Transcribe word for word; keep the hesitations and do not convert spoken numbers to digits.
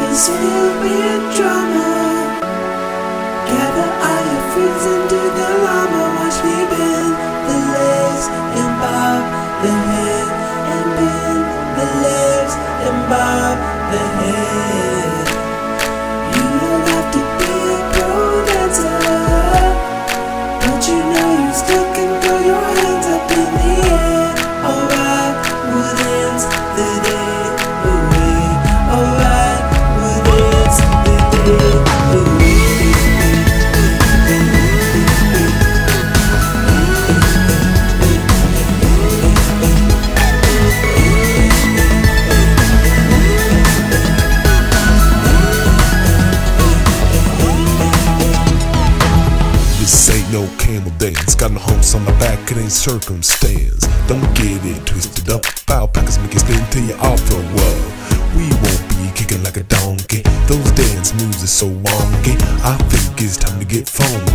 This will be a drama. Gather all your friends and do the llama. Watch me bend the legs and bob the head, and bend the legs and bob the head. You don't have to be a pro dancer, but you know you still can throw your hands up in the air. Alright, we'll dance the day away. Alright, we'll dance the day away. This ain't no camel dance, got no humps on my back, it ain't circumstance. Don't get it twisted up, foul packers make it spin till you're off for a while. We won't be kicking like a donkey, those dance moves are so wonky. I think it's time to get funky.